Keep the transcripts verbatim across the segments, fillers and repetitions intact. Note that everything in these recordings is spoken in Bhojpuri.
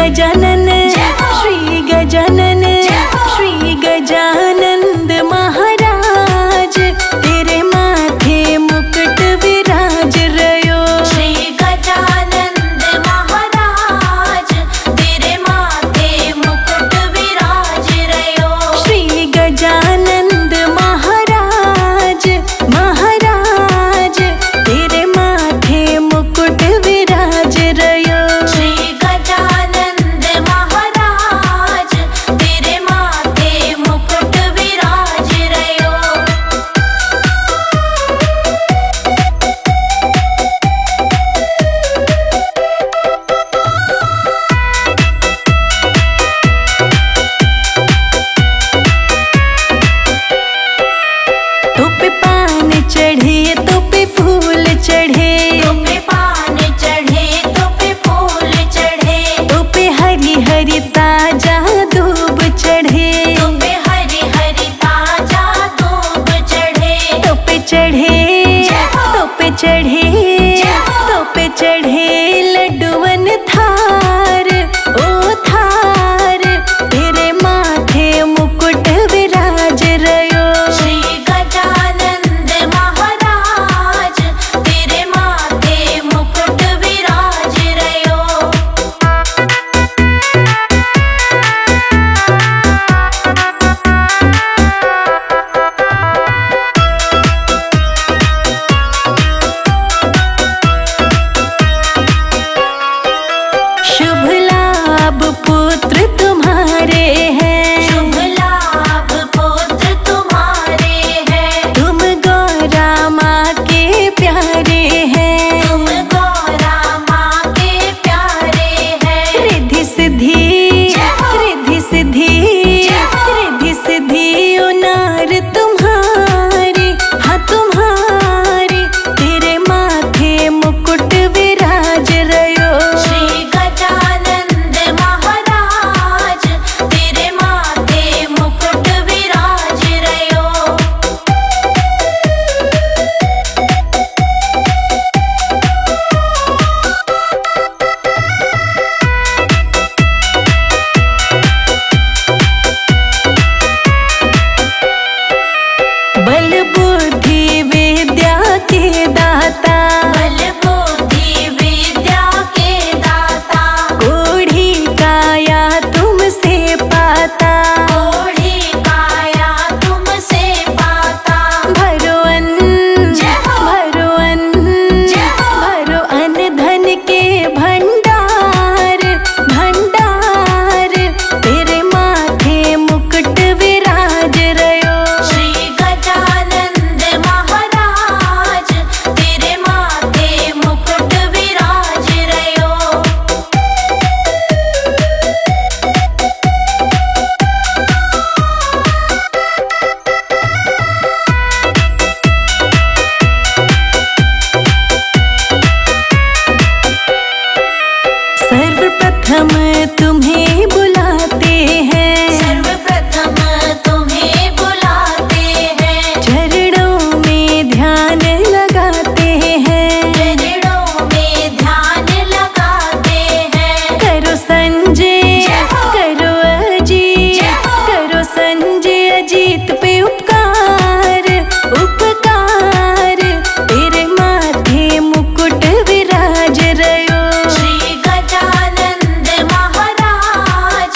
गजानन श्री गजानन श्री गजानंद महाराज तेरे माथे मुकुट विराज रयो। श्री गजानंद महाराज तेरे माथे मुकुट विराज रयो। श्री गजानंद महाराज महाराज तेरे माथे मुकुट विराज रयो। श्री गजानंद महाराज तेरे माथे मुकुट विराज रयो। तो पे पान चढ़े तो पे फूल चढ़े, तो पे पान चढ़े तो पे फूल चढ़े, तो पे हरी हरी ताजा दूब चढ़े, तो पे हरी हरी ताजा दूब चढ़े, तो पे चढ़े तो पे चढ़े तो पे चढ़े लड्डूवन थार ओ थार तेरे माथे मुकुट विराज रयो। श्री गजानंद महाराज तेरे माथे मुकुट विराज रयो। शुभ लाभ पुत्र तुम्हारे हैं, शुभ लाभ पुत्र तुम्हारे हैं, तुम गौरा माँ के प्यारे हैं। तुम गौरा माँ के प्यारे हैं। रिद्धि सिद्धि रिद्धि सिद्धि रिद्धि सिद्धि उनार तुम्हारी हाँ तुम्हारी तेरे माथे मुकुट विराज रयो। श्री गजानंद महाराज तेरे माथे मुकुट विराज रयो। बल बुद्धि विद्या के दाता, बल बुद्धि विद्या के दाता, कोढ़ी काया तुमसे पाता, कोढ़ी काया तुमसे पाता, भरो अन्न भरो अन्न भरो अन्न धन के भंडार भंडार तेरे माथे मुकुट विराज रयो। श्री गजानंद महाराज तेरे माथे मुकुट विराज रयो। सर्वप्रथम तुम्हें बुलाते हैं, सर्वप्रथम तुम्हें बुलाते हैं, चरणों में ध्यान लगाते हैं। चरणों में ध्यान लगाते हैं। करो संजय करो अजीत करो संजय अजीत पे उपकार उपकार तेरे माथे मुकुट विराज रयो। श्री गजानंद महाराज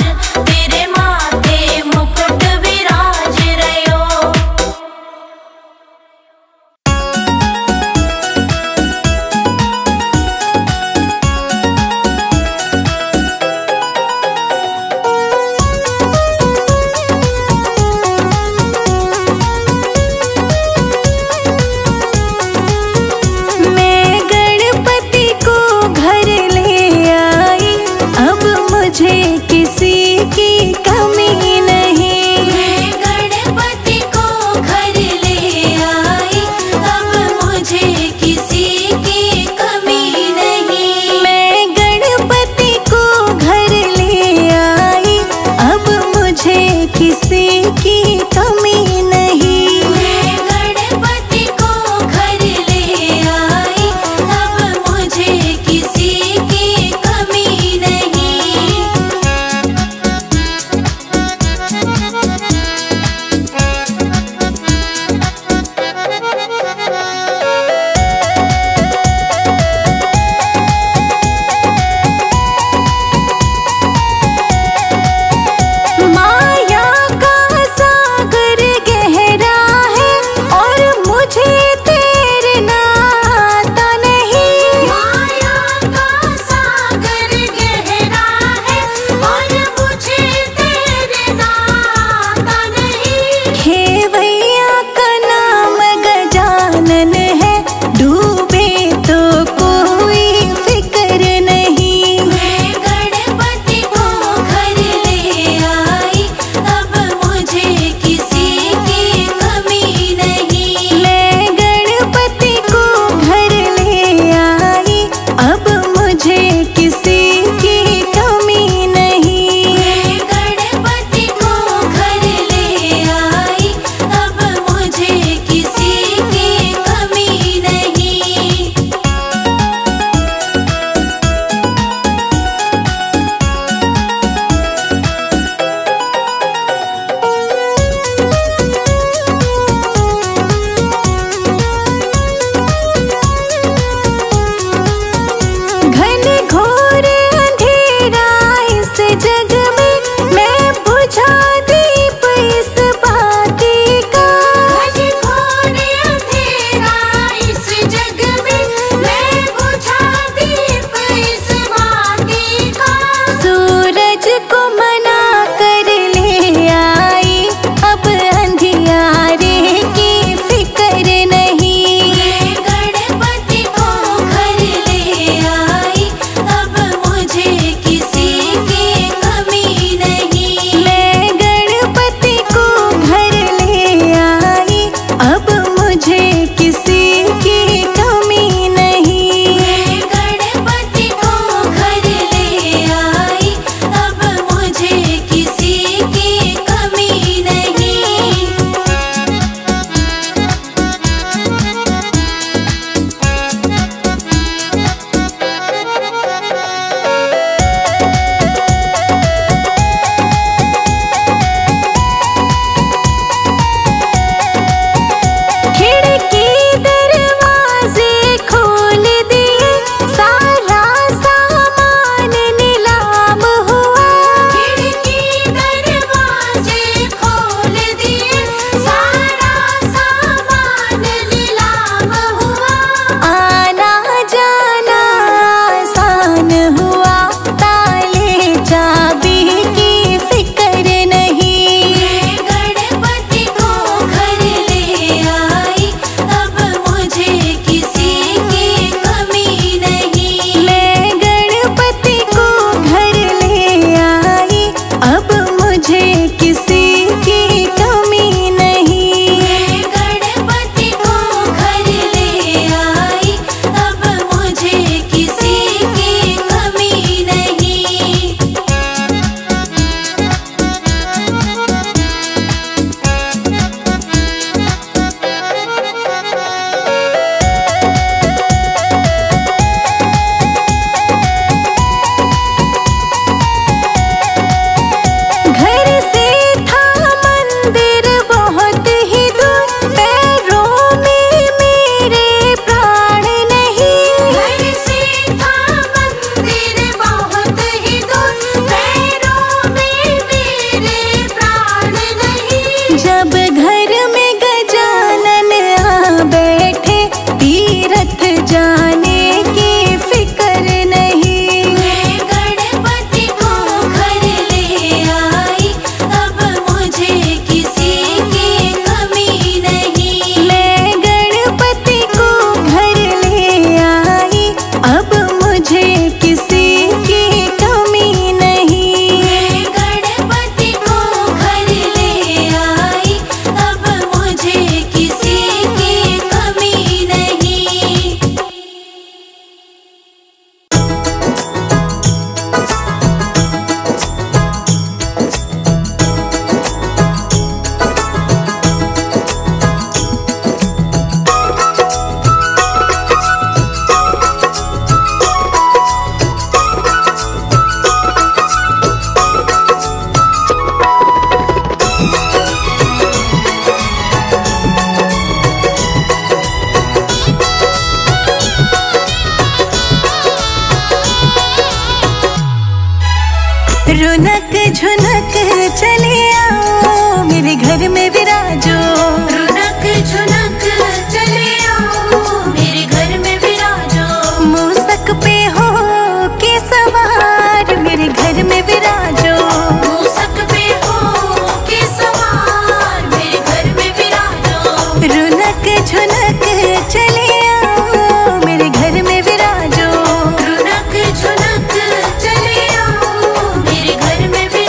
रुनक झुनक चले आओ मेरे घर में विराजो। रुनक झुनक चले आओ मेरे घर में विराजो। मूसक पे हो के सवार मेरे घर में विराजो। मूसक पे हो के सवार मेरे घर में विराजो। रुनक झुनक चले आओ मेरे घर में विराजो। रुनक झुनक चले आओ मेरे घर में विराजो।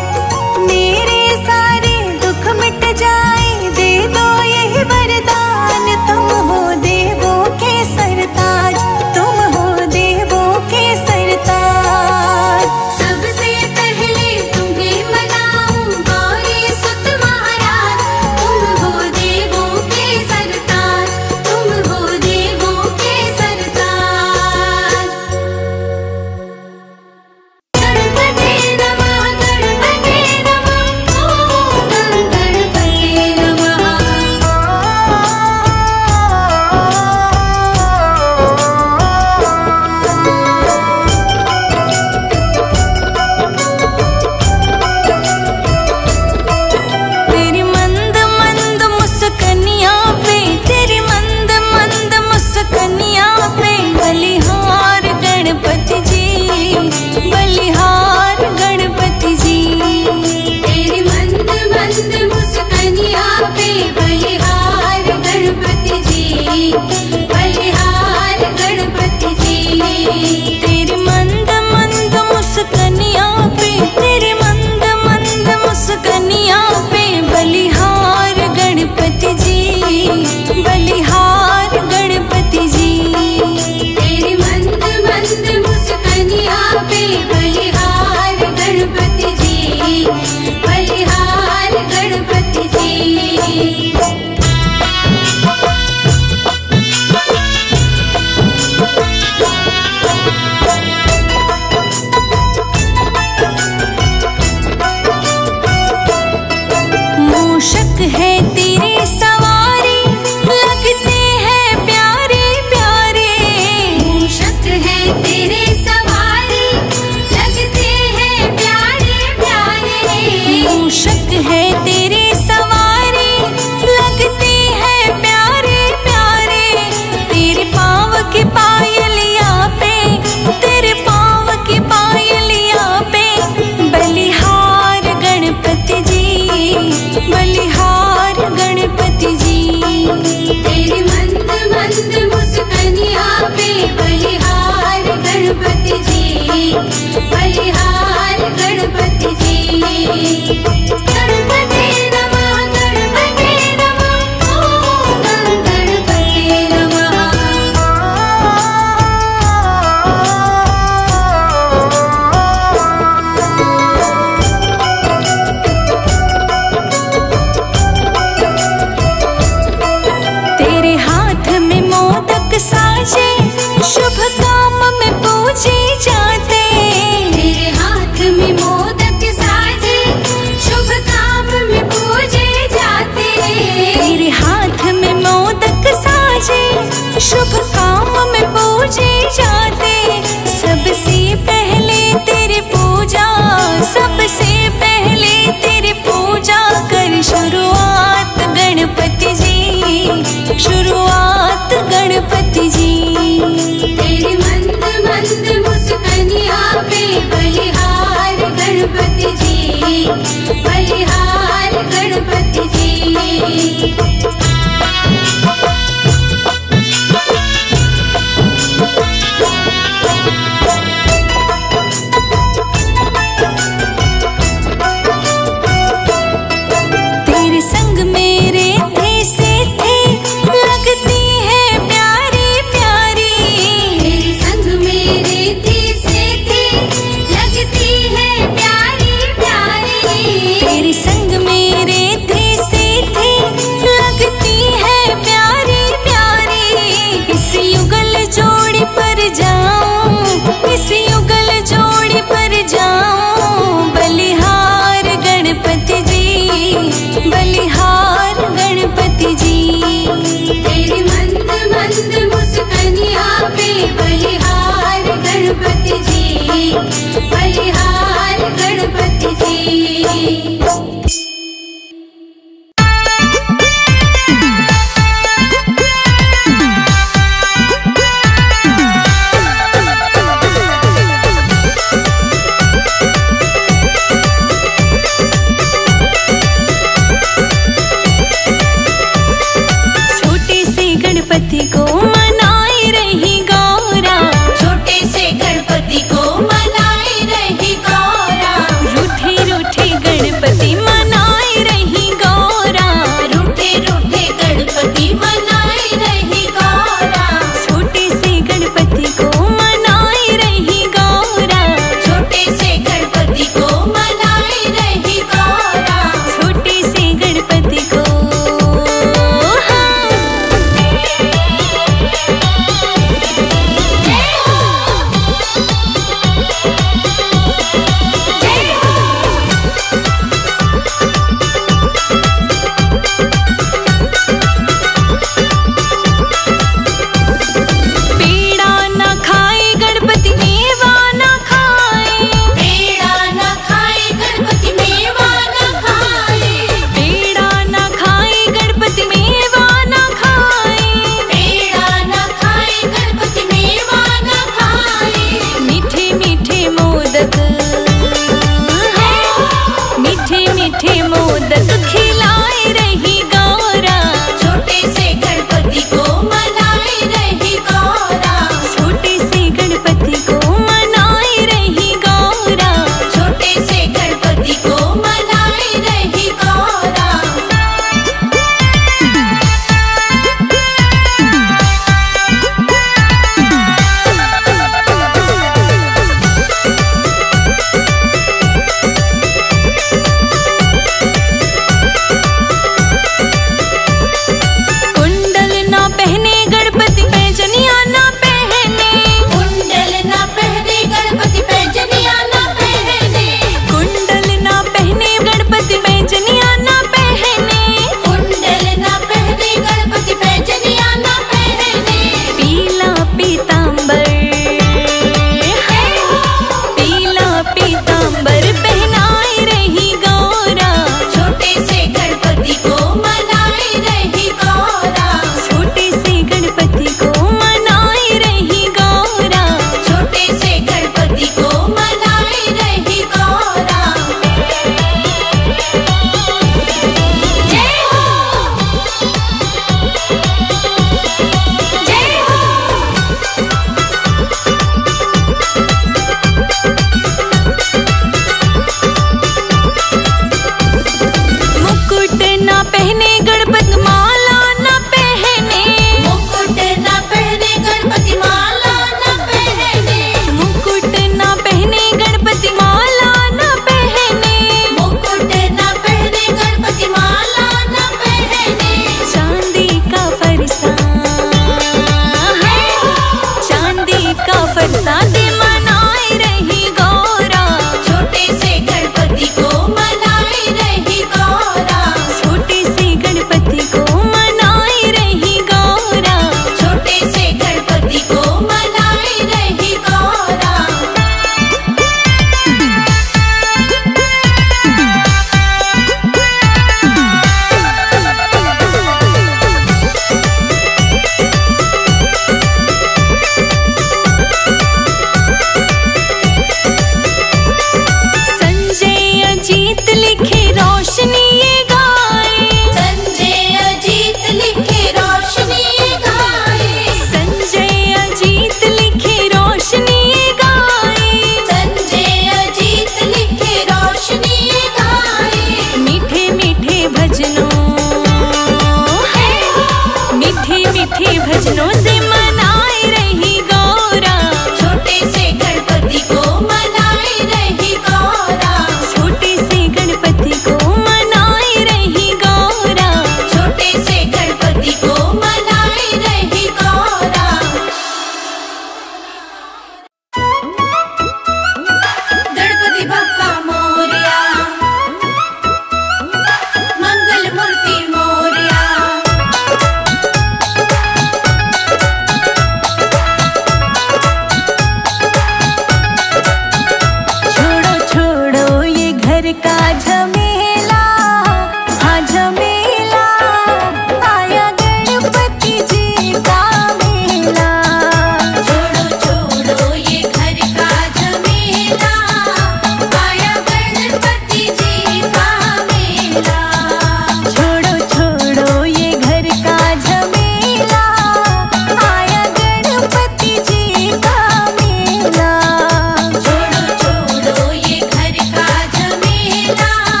घर का झमेला, हाँ झमेला, आया गणपति जी का मेला। छोड़ो छोड़ो ये घर का झमेला, आया गणपति जी का मेला। छोड़ो छोड़ो ये घर का झमेला, आया गणपति जी का मेला। छोड़ो छोड़ो ये घर का झमेला,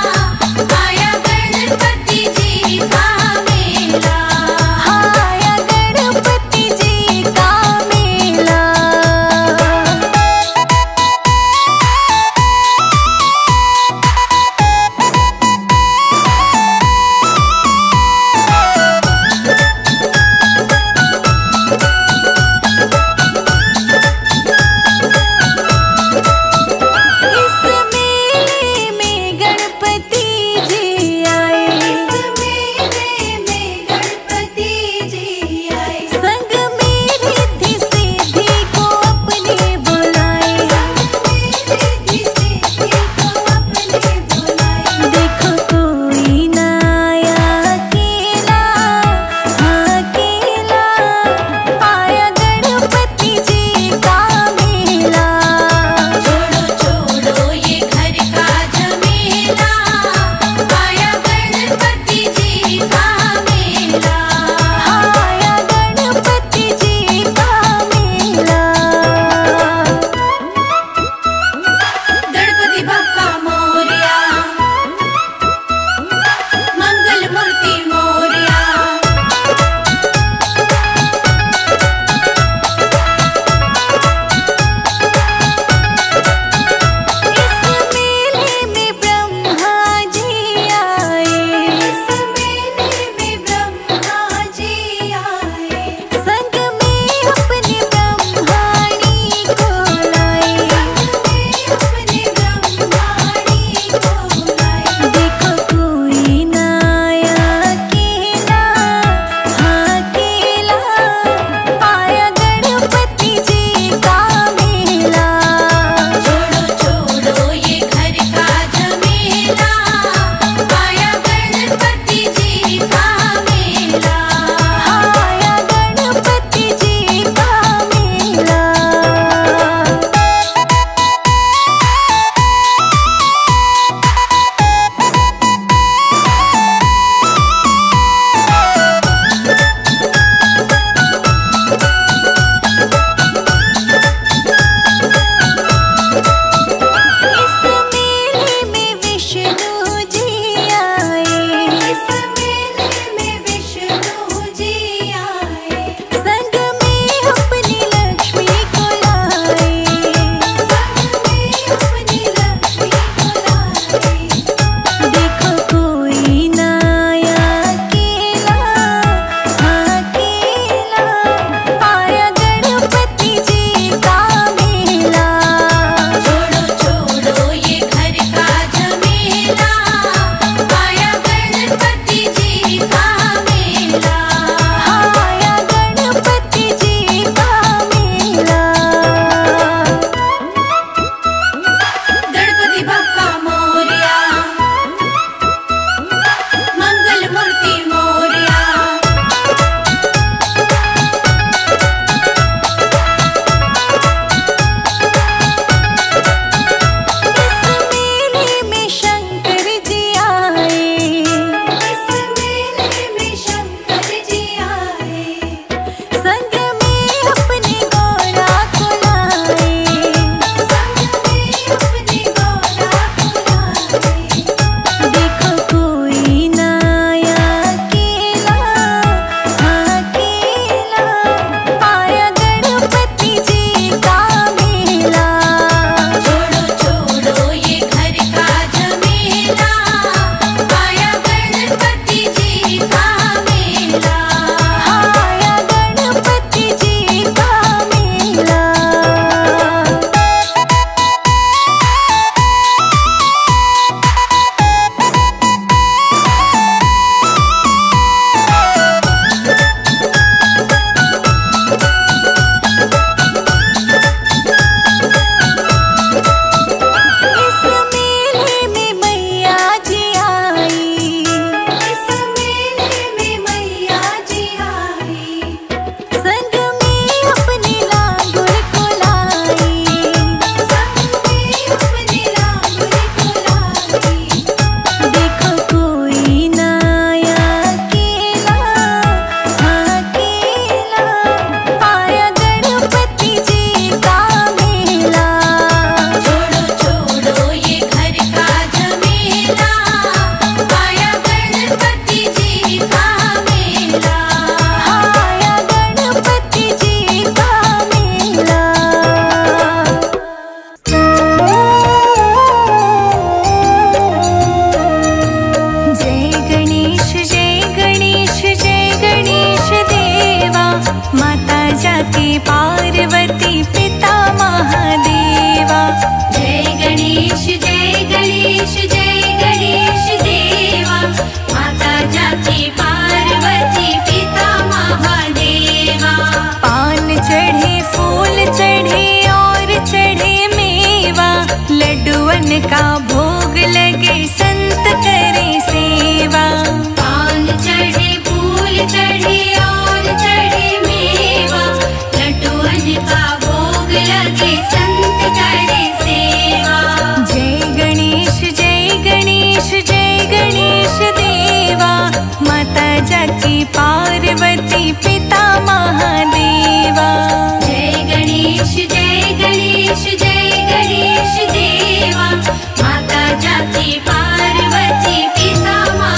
का भोग लगे संत करे सेवा। पान चढ़े फूल चढ़े और चढ़े मेवा, लड्डूअन का भोग लगे संत करे सेवा। जय गणेश जय गणेश जय गणेश देवा, माता जाकी पार्वती पिता महादेवा। जय गणेश जय गणेश जय गणेश देवा, माता जाकी पार्वती पिता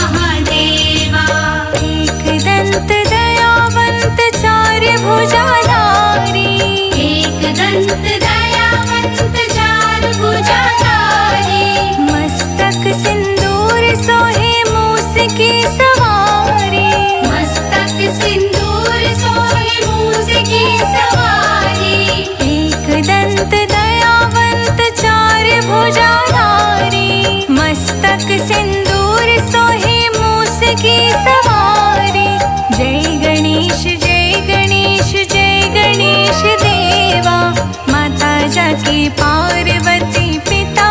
महादेवा। एक दंत दयावंत चार भुजाधारी, एक दंत दयावंत चार भुजाधारी, मस्तक सिंदूर सोहे मूस की सवारी। मस्तक सिंदूर सोहे मूस की सवारी। एक दंत दयावंत चार भुजाधारी, मस्तक सिंदूर सोहे मूस की सवारी। जय गणेश जय गणेश जय गणेश देवा, माता जाकी पार्वती पिता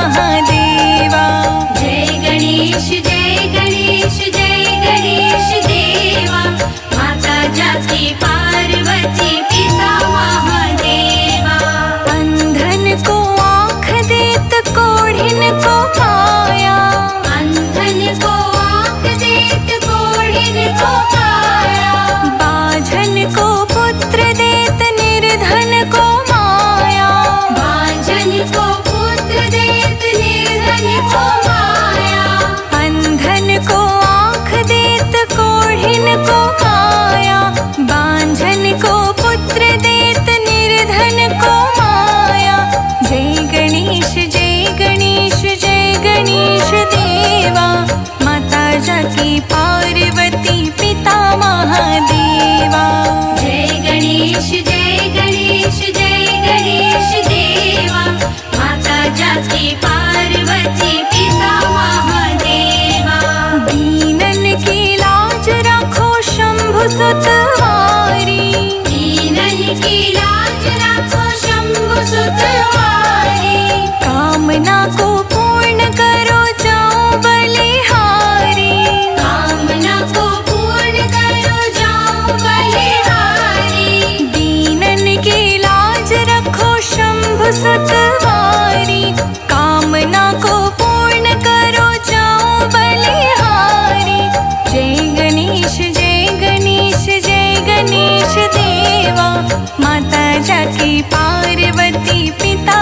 महादेवा। जय गणेश जय गणेश जय गणेश देवा, माता जाकी पार्वती पिता महादेवा। अंधन को आँख देत कोढ़िन को काया, अंधन को आँख देत कोढ़िन को काया। बाझन को पुत्र देत निर्धन को माया। बांझन को पुत्र देत निर्धन को माया। अंधन को आँख देत कोढ़िन को काया, बांझन को पुत्र देत निर्धन को माया। जय गणेश जय गणेश जय गणेश देवा, माता जाकी पार्वती पिता महादेवा। जय गणेश जय गणेश जय गणेश देवा, माता जाकी पार्वती पिता महादेवा। दीनन की लाज रखो शंभु सुतवारी, दीनन की लाज रखो शंभु सुतवारी। कामना को पूर्ण करो जाओ बलिहारी। कामना को पूर्ण करो जाओ बलिहारी। दीनन की लाज रखो शंभु सुतवारी, कामना को पूर्ण करो जाओ बलिहारी। जय गणेश जय गणेश जय गणेश देवा, माता जाकी पार्वती पिता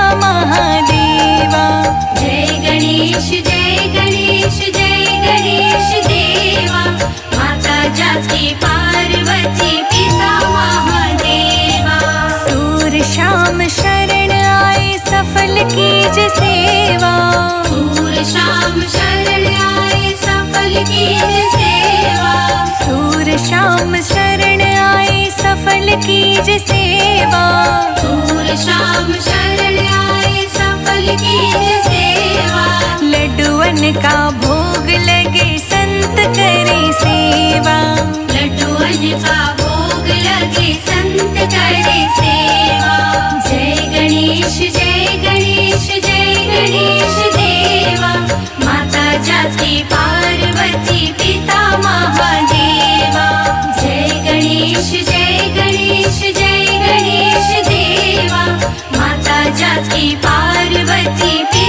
महादेवा। जय गणेश जय गणेश जय गणेश देवा, माता जाकी पार्वती पिता महादेवा। सूर श्याम शरण आए सफल कीज सेवा। सूर श्याम शरण आए सफल कीज सेवा। सूर श्याम शरण आए सफल कीज सेवा। सूर श्याम शरण आए सफल कीज सेवा। लड्डूअन का भोग लगे संत करे सेवा। लड्डूअन का भोग लगे संत करे सेवा। जय गणेश जय गणेश जय गणेश देवा, माता जाकी पार्वती पिता महादेवा। जय गणेश जय गणेश जय गणेश देवा, माता जाकी पार्वती पिता